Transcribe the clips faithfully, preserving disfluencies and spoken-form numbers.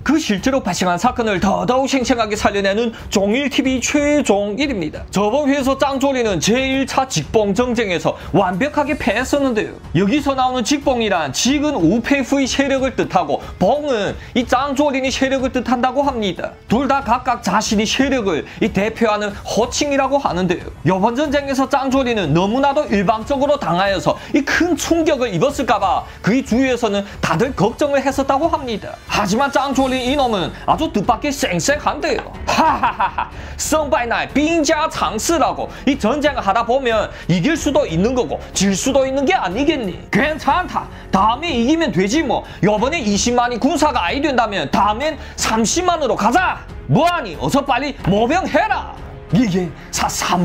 그 실제로 발생한 사건을 더더욱 생생하게 살려내는 종일티비 최종일입니다. 저번 회에서 짱조리는 제일 차 직봉 정쟁에서 완벽하게 패했었는데요. 여기서 나오는 직봉이란 직은 우페이프의 세력을 뜻하고 봉은 이 짱조린이 세력을 뜻한다고 합니다. 둘 다 각각 자신의 세력을 이 대표하는 호칭이라고 하는데요. 이번 전쟁에서 짱조리는 너무나도 일방적으로 당하여서 이 큰 충격을 입었을까봐 그의 주위에서는 다들 걱정을 했었다고 합니다. 하지만 짱조린 이놈은 아주 뜻밖의 쌩쌩한데요. 하하하하, 성바이날 빙자장스라고 이 전쟁을 하다 보면 이길 수도 있는 거고 질 수도 있는 게 아니겠니? 괜찮다. 다음에 이기면 되지 뭐. 요번에 이십만이 군사가 아이 된다면 다음엔 삼십만으로 가자. 뭐하니? 어서 빨리 모병해라. 이게 사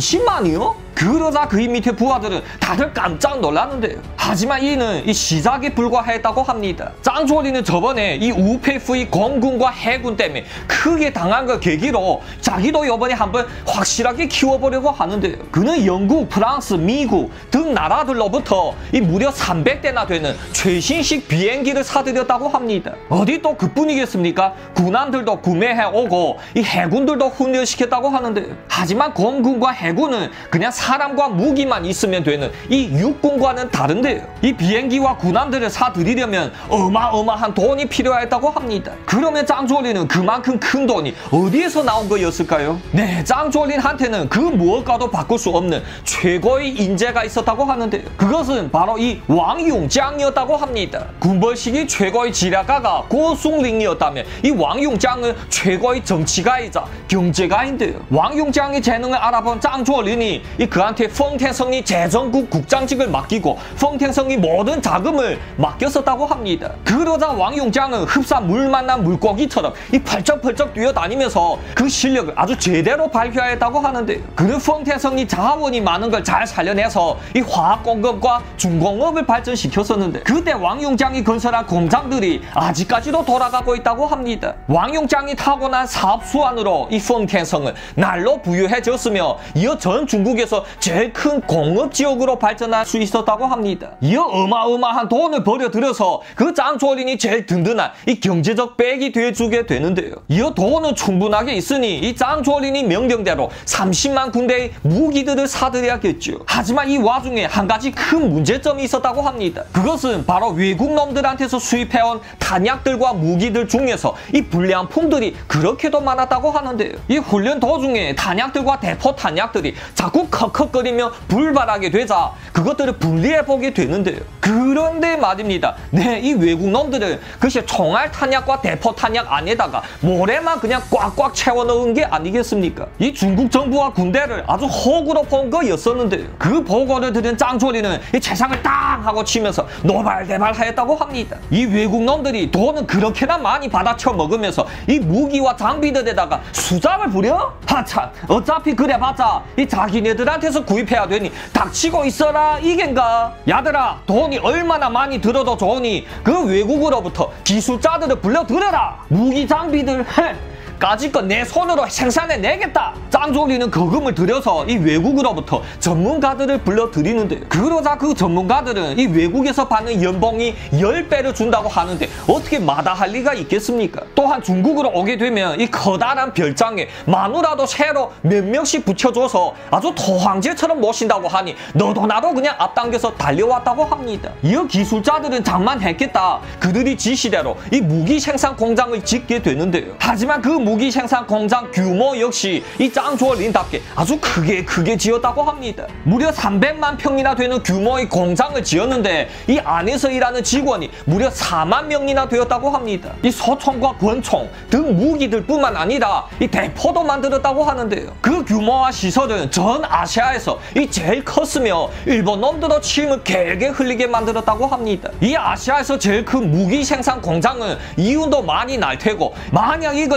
삼십만이요? 그러자 그의 밑에 부하들은 다들 깜짝 놀랐는데요. 하지만 이는 이 시작에 불과했다고 합니다. 짱조리는 저번에 이 우페이프의 공군과 해군 때문에 크게 당한 걸 계기로 자기도 이번에 한번 확실하게 키워보려고 하는데요. 그는 영국, 프랑스, 미국 등 나라들로부터 이 무려 삼백 대나 되는 최신식 비행기를 사들였다고 합니다. 어디 또 그뿐이겠습니까? 군함들도 구매해오고 이 해군들도 훈련시켰다고 하는데요. 하지만 공군과 해군은 그냥 사람과 무기만 있으면 되는 이 육군과는 다른데요. 이 비행기와 군함들을 사들이려면 어마어마한 돈이 필요했다고 합니다. 그러면 짱조린은 그만큼 큰 돈이 어디에서 나온 거였을까요? 네, 짱조린한테는 그 무엇과도 바꿀 수 없는 최고의 인재가 있었다고 하는데요. 그것은 바로 이 왕용장이었다고 합니다. 군벌 시기 최고의 지략가가 고숭링이었다면 이 왕용장은 최고의 정치가이자 경제가인데요. 왕용장의 재능을 알아본 짱조린이 이 그한테 펑텐성이 재정국 국장직을 맡기고 펑텐성이 모든 자금을 맡겼었다고 합니다. 그러자 왕용장은 흡사 물 만난 물고기처럼 이 펄쩍펄쩍 뛰어다니면서 그 실력을 아주 제대로 발휘하였다고 하는데요. 그는 펑텐성이 자원이 많은 걸 잘 살려내서 이 화학공급과 중공업을 발전시켰었는데 그때 왕용장이 건설한 공장들이 아직까지도 돌아가고 있다고 합니다. 왕용장이 타고난 사업 수완으로 이 펑텐성은 날로 부유해졌으며 이어 전 중국에서 제일 큰 공업지역으로 발전할 수 있었다고 합니다. 이어 어마어마한 돈을 벌여들여서 그 짱조린이 제일 든든한 이 경제적 백이 돼주게 되는데요. 이어 돈은 충분하게 있으니 이 짱조린이 명령대로 삼십만 군대의 무기들을 사들여야겠죠. 하지만 이 와중에 한 가지 큰 문제점이 있었다고 합니다. 그것은 바로 외국 놈들한테서 수입해온 탄약들과 무기들 중에서 이 불량품들이 그렇게도 많았다고 하는데요. 이 훈련 도중에 탄약들과 대포 탄약들이 자꾸 컥컥거리며 불발하게 되자 그것들을 분리해보게 되는데요. 그런데 말입니다. 네, 이 외국 놈들은 그것이 총알 탄약과 대포 탄약 안에다가 모래만 그냥 꽉꽉 채워 넣은 게 아니겠습니까? 이 중국 정부와 군대를 아주 호구로 본 거였었는데요. 그 보고를 들은 짱조리는 이 재상을 땅 하고 치면서 노발대발하였다고 합니다. 이 외국 놈들이 돈은 그렇게나 많이 받아쳐 먹으면서 이 무기와 장비들에다가 수작을 부려? 하참, 어차피 그래봤자 이 자기네들한테서 구입해야 되니 닥치고 있어라 이겐가? 야들아, 돈이 얼마나 많이 들어도 좋으니 그 외국으로부터 기술자들을 불러들여라. 무기 장비들 헤 까짓 거 내 손으로 생산해내겠다. 짱조리는 거금을 들여서 이 외국으로부터 전문가들을 불러들이는데요. 그러자 그 전문가들은 이 외국에서 받는 연봉이 십 배를 준다고 하는데 어떻게 마다할 리가 있겠습니까? 또한 중국으로 오게 되면 이 커다란 별장에 마누라도 새로 몇 명씩 붙여줘서 아주 토황제처럼 모신다고 하니 너도 나도 그냥 앞당겨서 달려왔다고 합니다. 이어 기술자들은 장만했겠다. 그들이 지시대로 이 무기 생산 공장을 짓게 되는데요. 하지만 그 무기 생산 공장 규모 역시 이 짱조린답게 아주 크게 크게 지었다고 합니다. 무려 삼백만 평이나 되는 규모의 공장을 지었는데 이 안에서 일하는 직원이 무려 사만 명이나 되었다고 합니다. 이 소총과 권총 등 무기들 뿐만 아니라 이 대포도 만들었다고 하는데요. 그 규모와 시설은 전 아시아에서 이 제일 컸으며 일본 놈들도 침을 개게 흘리게 만들었다고 합니다. 이 아시아에서 제일 큰 무기 생산 공장은 이윤도 많이 날 테고 만약 이걸 맡아서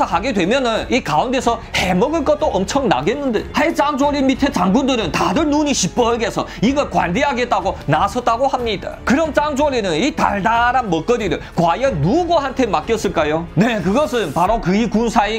하게 되면은 이 가운데서 해먹을 것도 엄청 나겠는데, 하여 짱조리 밑에 장군들은 다들 눈이 시뻘개서 이걸 관리하겠다고 나섰다고 합니다. 그럼 짱조리는 이 달달한 먹거리를 과연 누구한테 맡겼을까요? 네, 그것은 바로 그의 군사인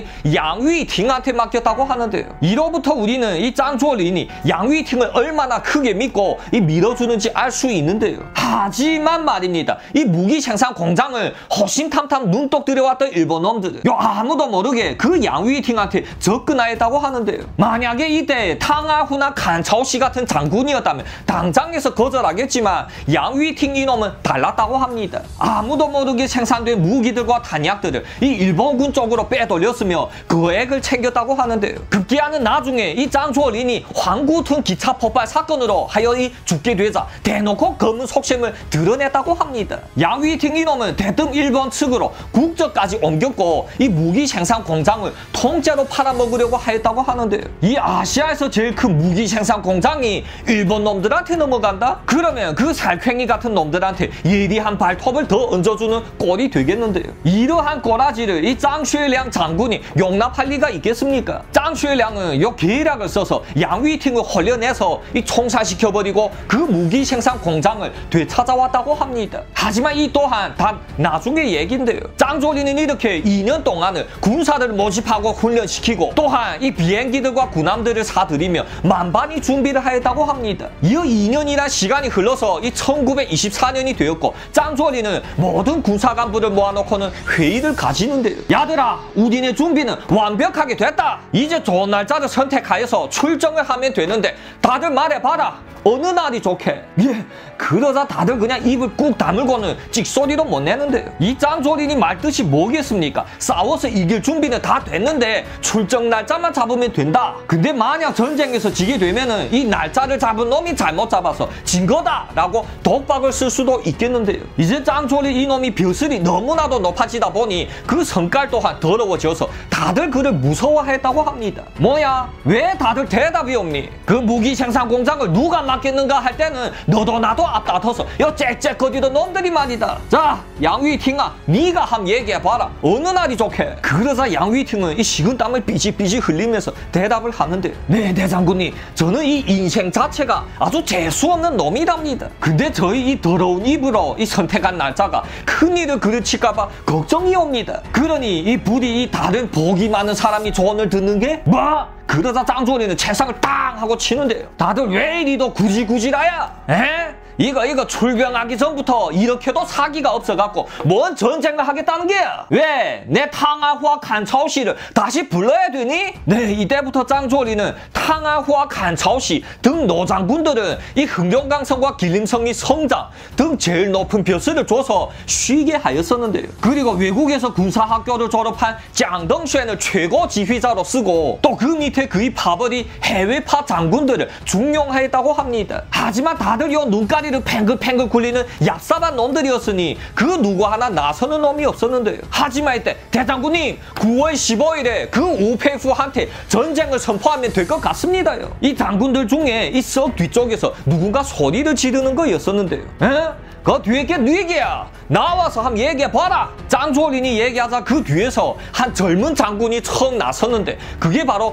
양위팅한테 맡겼다고 하는데요. 이로부터 우리는 이 짱조린이 양위팅을 얼마나 크게 믿고 이 밀어주는지 알 수 있는데요. 하지만 말입니다, 이 무기 생산 공장을 호신탐탐 눈독 들여왔던 일본 놈들은 요 아무도 모르게 그 양위팅한테 접근하였다고 하는데요. 만약에 이때 탕하후나 칸차오씨 같은 장군이었다면 당장에서 거절하겠지만 양위팅 이놈은 달랐다고 합니다. 아무도 모르게 생산된 무기들과 탄약들을 이 일본군 쪽으로 빼돌렸으며 거액을 챙겼다고 하는데요. 급기야는 나중에 이 짱조린이 황구튼 기차 폭발 사건으로 하여 이 죽게 되자 대놓고 검은 속셈을 드러냈다고 합니다. 양위팅 이놈은 대뜸 일본 측으로 국적까지 옮겼고 이 무기 생산 공장을 통째로 팔아먹으려고 하였다고 하는데요. 이 아시아에서 제일 큰 무기 생산 공장이 일본 놈들한테 넘어간다? 그러면 그 살쾡이 같은 놈들한테 예리한 발톱을 더 얹어주는 꼴이 되겠는데요. 이러한 꼬라지를 이 짱쉐량 장군이 용납할 리가 있겠습니까? 짱쉐량은 요 계략을 써서 양위팅을 홀려내서 이 총살시켜버리고 그 무기 생산 공장을 되찾아왔다고 합니다. 하지만 이 또한 단 나중의 얘긴데요. 짱조리는 이렇게 이 년 동안을 군사를 모집하고 훈련시키고 또한 이 비행기들과 군함들을 사들이며 만반히 준비를 하였다고 합니다. 이어 이 년이란 시간이 흘러서 이 천구백이십사 년이 되었고 짱조리는 모든 군사 간부를 모아놓고는 회의를 가지는데요. 야들아, 우리네 준비는 완벽하게 됐다. 이제 좋은 날짜를 선택하여서 출정을 하면 되는데 다들 말해봐라. 어느 날이 좋게? 예, 그러자 다들 그냥 입을 꾹 다물고는 찍소리도 못 내는데요. 이 짱조린이 말뜻이 뭐겠습니까? 싸워서 이길 준비는 다 됐는데 출정 날짜만 잡으면 된다. 근데 만약 전쟁에서 지게 되면은 이 날짜를 잡은 놈이 잘못 잡아서 진 거다 라고 독박을 쓸 수도 있겠는데요. 이제 짱조린 이놈이 벼슬이 너무나도 높아지다 보니 그 성깔 또한 더러워져서 다들 그를 무서워했다고 합니다. 뭐야? 왜 다들 대답이 없니? 그 무기 생산 공장을 누가 맡겠는가 할 때는 너도 나도 앞다퉈서 요 짹짹거리던 놈들이 말이다. 자, 양위팅아, 네가 함 얘기해봐라. 어느 날이 좋게? 그러자 양위팅은 이 식은땀을 삐질삐질 흘리면서 대답을 하는데, 네, 대장군님, 저는 이 인생 자체가 아주 재수없는 놈이랍니다. 근데 저희 이 더러운 입으로 이 선택한 날짜가 큰일을 그르칠까봐 걱정이 옵니다. 그러니 이 부디 이 다른 복이 많은 사람이 조언을 듣는 게 뭐? 그러자 짱조리는 채상을 땅 하고 치는데요. 다들 왜 이리도 구질구질하야? 에? 이거 이거 출병하기 전부터 이렇게도 사기가 없어갖고 뭔 전쟁을 하겠다는 게야? 왜? 내 탕하후와 칸차오씨를 다시 불러야 되니? 네, 이때부터 짱조리는 탕하후와 칸차오씨 등 노장군들은 이 흥룡강성과 길림성리 성장 등 제일 높은 벼슬을 줘서 쉬게 하였었는데요. 그리고 외국에서 군사학교를 졸업한 짱덩쉔을 최고 지휘자로 쓰고 또 그 밑에 그의 파벌이 해외파 장군들을 중용하였다고 합니다. 하지만 다들 요 눈깔이 팽글팽글 굴리는 얍삽한 놈들이었으니 그 누구 하나 나서는 놈이 없었는데요. 하지만 이때 대장군님, 구월 십오일에 그 오페이프한테 전쟁을 선포하면 될 것 같습니다요. 이 장군들 중에 이 썩 뒤쪽에서 누군가 소리를 지르는 거였었는데요. 에? 그 뒤에 게 누구야? 나와서 한번 얘기해봐라. 짱조린이 얘기하자 그 뒤에서 한 젊은 장군이 처음 나섰는데 그게 바로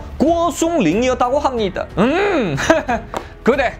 꼬숭링이었다고 합니다. 음 그래,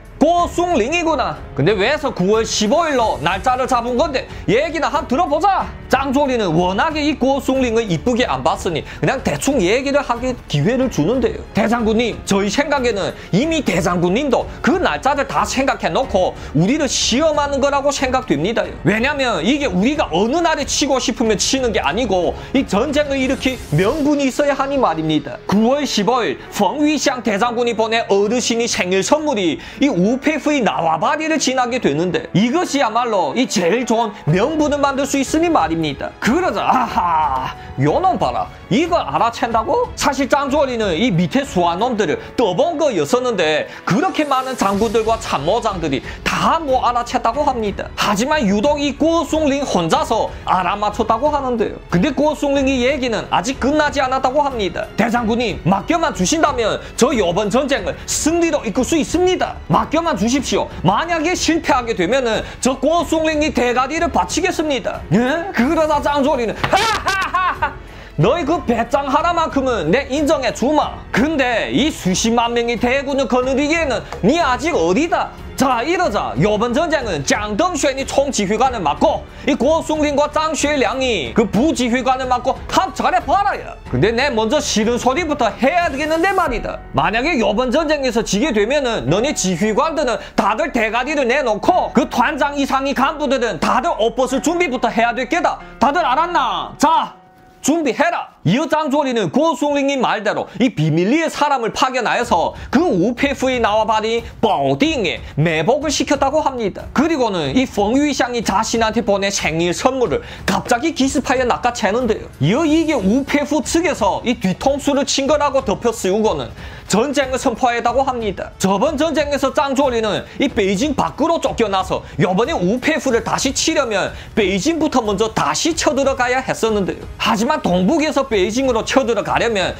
꼬숭링이구나. 근데 왜서 구월 십오일로 날짜를 잡은 건데 얘기나 한번 들어보자. 짱조리는 워낙에 이 꼬숭링을 이쁘게 안 봤으니 그냥 대충 얘기를 하게 기회를 주는데요. 대장군님, 저희 생각에는 이미 대장군님도 그 날짜를 다 생각해놓고 우리를 시험하는 거라고 생각됩니다. 왜냐면 이게 우리가 어느 날에 치고 싶으면 치는 게 아니고 이 전쟁을 일으킬 명분이 있어야 하니 말입니다. 구월 십오일 펑위샹 대장군이 보낸 어르신이 생일 선물이 이 우페이프의 나와바리를 지나게 되는데 이것이야말로 이 제일 좋은 명분을 만들 수 있으니 말입니다. 그러자 아하, 요놈 봐라. 이걸 알아챈다고? 사실 짱조리는 이 밑에 수완놈들을 떠본 거였었는데 그렇게 많은 장군들과 참모장들이 다 못 알아챘다고 합니다. 하지만 유독 이 꼬숭링 혼자서 알아맞혔다고 하는데요. 근데 꼬숭링의 얘기는 아직 끝나지 않았다고 합니다. 대장군님, 맡겨만 주신다면 저 요번 전쟁을 승리로 이끌 수 있습니다. 맡겨만 주십시오. 만약에 실패하게 되면은 저 꼬숭링이 대가리를 바치겠습니다. 예? 그러다 짱조리는 하하하하 너희 그 배짱 하나만큼은 내 인정해 주마. 근데 이 수십만 명이 대군을 거느리기에는 니 아직 어리다. 자, 이러자 이번 전쟁은 장덩쉐이 총지휘관을 맡고 이 고승린과 장쉐량이 그 부지휘관을 맡고 합차례 봐라야. 근데 내 먼저 싫은 소리부터 해야 되겠는데 말이다. 만약에 이번 전쟁에서 지게 되면은 너네 지휘관들은 다들 대가리를 내놓고 그团장 이상의 간부들은 다들 옷 벗을 준비부터 해야 될 게다. 다들 알았나? 자, 준비해라. 이어 장조리는 고승린이 말대로 이 비밀리에 사람을 파견하여서 그 우페프에 나와버린 뽀딩에 매복을 시켰다고 합니다. 그리고는 이 펑위샹이 자신한테 보낸 생일 선물을 갑자기 기습하여 낚아채는데요. 이어 이게 우페프 측에서 이 뒤통수를 친 거라고 덮여 씌우고는 전쟁을 선포했다고 합니다. 저번 전쟁에서 장조리는 이 베이징 밖으로 쫓겨나서 이번에 우페프를 다시 치려면 베이징부터 먼저 다시 쳐들어가야 했었는데요. 하지만 동북에서 베이징으로 쳐들어가려면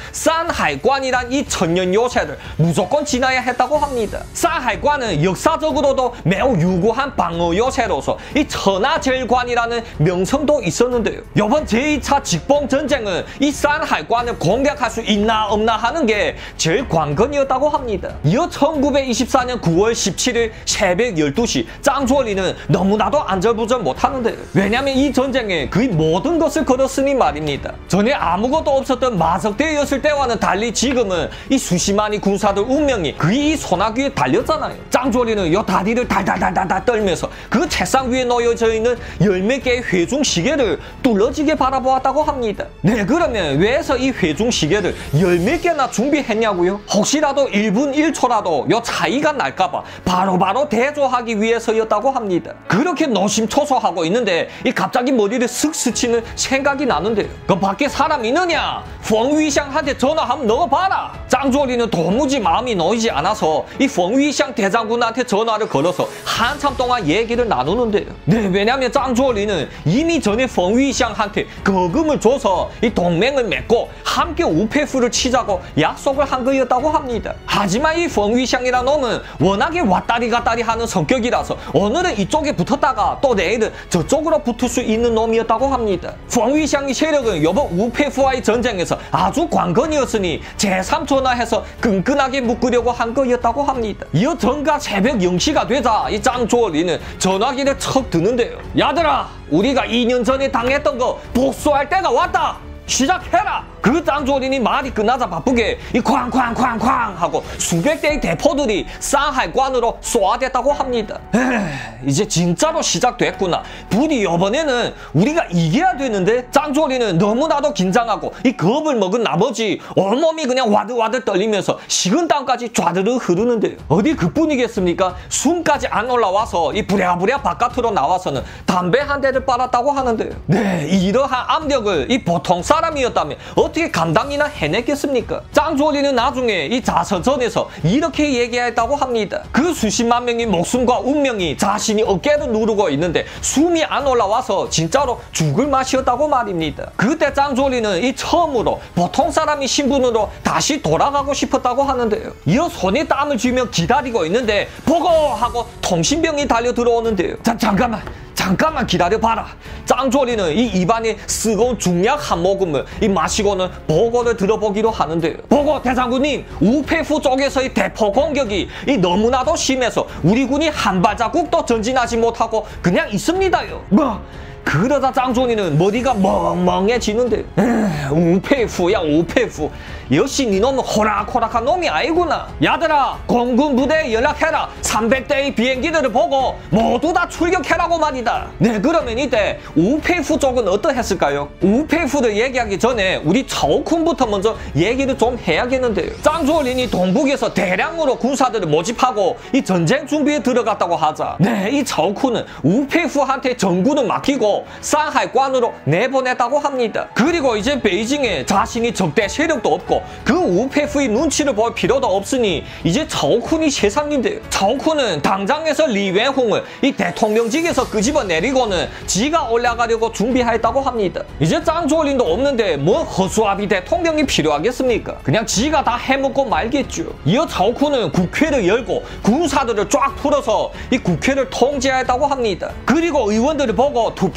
산하이관이란 이 천년 요새를 무조건 지나야 했다고 합니다. 산하이관은 역사적으로도 매우 유구한 방어 요새로서 이 천하제일관이라는 명성도 있었는데요. 이번 제이 차 직봉전쟁은 이 산하이관을 공략할 수 있나 없나 하는 게 제일 관건이었다고 합니다. 이어 천구백이십사 년 구월 십칠일 새벽 열두 시 장조리는 너무나도 안절부절 못하는데요. 왜냐면 이 전쟁에 거의 모든 것을 걸었으니 말입니다. 전에 아무것도 없었던 마석대였을 때와는 달리 지금은 이 수십만의 군사들 운명이 거의 이 소나기 위에 달렸잖아요. 장조리는 요 다리를 달달달달달 떨면서 그 책상 위에 놓여져 있는 열 몇 개의 회중 시계를 뚫어지게 바라보았다고 합니다. 네, 그러면 왜서 이 회중 시계를 열 몇 개나 준비했냐고요? 혹시라도 일 분 일 초라도 요 차이가 날까봐 바로바로 대조하기 위해서였다고 합니다. 그렇게 노심초소하고 있는데 이 갑자기 머리를 슥 스치는 생각이 나는데요. 그 밖에 사람 있느냐? 펑위샹한테 전화 한번 넣어봐라. 장조리는 도무지 마음이 놓이지 않아서 이 펑위샹 대장군한테 전화를 걸어서 한참 동안 얘기를 나누는데요. 네, 왜냐면 장조리는 이미 전에 펑위샹한테 거금을 줘서 이 동맹을 맺고 함께 우페프를 치자고 약속을 한 거였다고 합니다. 하지만 이 펑위샹이라는 놈은 워낙에 왔다리 갔다리 하는 성격이라서 오늘은 이쪽에 붙었다가 또 내일은 저쪽으로 붙을 수 있는 놈이었다고 합니다. 펑위샹의 세력은 이번 우페프와의 전쟁에서 아주 관건이었으니 제삼 전화해서 끈끈하게 묶으려고 한 거였다고 합니다. 이어 정가 새벽 영 시가 되자 이 장조리는 전화기를 척 드는데요. 야들아, 우리가 이 년 전에 당했던 거 복수할 때가 왔다. 시작해라! 그 장조린이 말이 끝나자 바쁘게 이 쾅쾅쾅쾅 하고 수백 대의 대포들이 상하이관으로 쏘아댔다고 합니다. 에이, 이제 진짜로 시작됐구나. 부디 이번에는 우리가 이겨야 되는데 장조린은 너무나도 긴장하고 이 겁을 먹은 나머지 온몸이 그냥 와들와들 떨리면서 식은땀까지 좌르르 흐르는데요. 어디 그뿐이겠습니까? 숨까지 안 올라와서 이 부랴부랴 바깥으로 나와서는 담배 한 대를 빨았다고 하는데요. 네, 이러한 압력을 이 보통 사람이었다면 어떻게 감당이나 해냈겠습니까? 장조리는 나중에 이 자서전에서 이렇게 얘기했다고 합니다. 그 수십만 명의 목숨과 운명이 자신이 어깨를 누르고 있는데 숨이 안 올라와서 진짜로 죽을 맛이었다고 말입니다. 그때 장조리는 이 처음으로 보통 사람의 신분으로 다시 돌아가고 싶었다고 하는데요. 이어 손에 땀을 쥐며 기다리고 있는데 보고 하고 통신병이 달려 들어오는데요. 자, 잠깐만. 잠깐만 기다려봐라. 장조리는 이 입안에 쓰거운 중약 한 모금을 이 마시고는 보고를 들어보기로 하는데요. 보고 대장군님, 우페프 쪽에서의 대포 공격이 이 너무나도 심해서 우리 군이 한 발자국도 전진하지 못하고 그냥 있습니다요. 뭐? 그러다 장조리는 머리가 멍멍해지는데 우페프야 우페프. 역시 니놈은 호락호락한 놈이 아니구나. 야들아, 공군 부대에 연락해라. 삼백 대의 비행기들을 보고 모두 다 출격해라고 말이다. 네, 그러면 이때 우페프 쪽은 어떠했을까요? 우페프를 얘기하기 전에 우리 차오쿤부터 먼저 얘기를 좀 해야겠는데요. 장조린이 동북에서 대량으로 군사들을 모집하고 이 전쟁 준비에 들어갔다고 하자. 네, 이 차오쿤은 우페프한테 전군을 맡기고 상하이관으로 내보냈다고 합니다. 그리고 이제 베이징에 자신이 적대 세력도 없고 그 우페프의 눈치를 볼 필요도 없으니 이제 차오쿤이 세상인데요. 차오쿤은 당장에서 리웬홍을 이 대통령직에서 끄집어 내리고는 지가 올라가려고 준비했다고 합니다. 이제 장조린도 없는데 뭐 허수아비 대통령이 필요하겠습니까? 그냥 지가 다 해먹고 말겠죠. 이어 차오쿤은 국회를 열고 군사들을 쫙 풀어서 이 국회를 통제했다고 합니다. 그리고 의원들을 보고 투표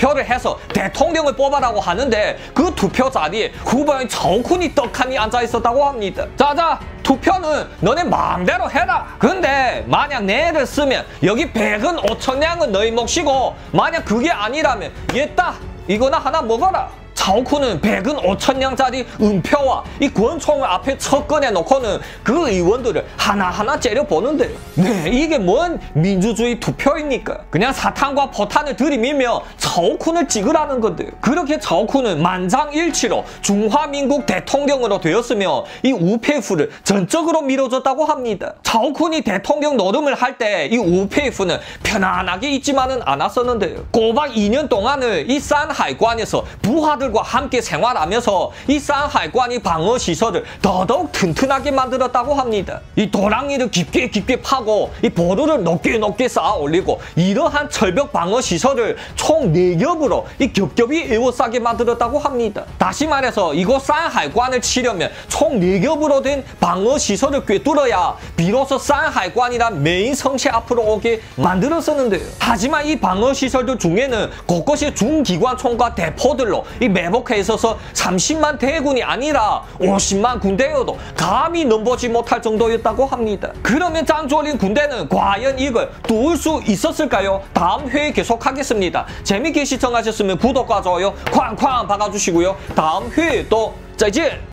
투표를 해서 대통령을 뽑아라고 하는데 그 투표 자리에 후보인 차오쿤이 떡하니 앉아 있었다고 합니다. 자자, 투표는 너네 마음대로 해라. 근데 만약 내를 쓰면 여기 백은 오천냥은 너희 몫이고, 만약 그게 아니라면 얘따 이거나 하나 먹어라. 차오쿤은 백은 오천냥짜리 은표와 이 권총을 앞에 첫 꺼내놓고는 그 의원들을 하나하나 째려보는데요. 네, 이게 뭔 민주주의 투표입니까? 그냥 사탄과 포탄을 들이밀며 차오쿤을 찍으라는 건데요. 그렇게 차오쿤은 만장일치로 중화민국 대통령으로 되었으며 이 우페이프를 전적으로 밀어줬다고 합니다. 차오쿤이 대통령 노름을 할 때 이 우페이프는 편안하게 있지만은 않았었는데요. 꼬박 이 년 동안을 이 산하이관에서 부하들과 함께 생활하면서 이 산하이관이 방어 시설을 더더욱 튼튼하게 만들었다고 합니다. 이 도랑이를 깊게 깊게 파고 이 보루를 높게 높게 쌓아 올리고 이러한 철벽 방어 시설을 총 네 겹으로 이 겹겹이 에워싸게 만들었다고 합니다. 다시 말해서 이곳 산하이관을 치려면 총 네 겹으로 된 방어 시설을 꿰뚫어야 비로소 산하이관이란 메인 성체 앞으로 오게 만들었었는데요. 하지만 이 방어 시설들 중에는 곳곳이 중기관총과 대포들로 이 매복해 있어서 삼십만 대군이 아니라 오십만 군대여도 감히 넘보지 못할 정도였다고 합니다. 그러면 짱조린 군대는 과연 이걸 뚫을 수 있었을까요? 다음 회에 계속하겠습니다. 재밌게 시청하셨으면 구독과 좋아요 쾅쾅 박아주시고요. 다음 회에 또 짜이지!